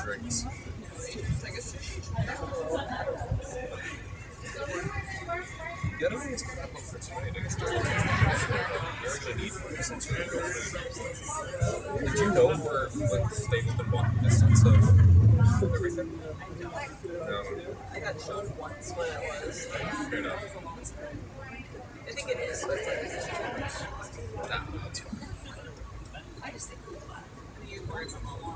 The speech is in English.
drinks. The other one is crap for tonight. I guess they're gonna need some sort of food. Did you know for like staying within walking distance of everything? No. I got shown once when it was. Fair enough. I think it is. But Nah, that's fine. I just think you work from home.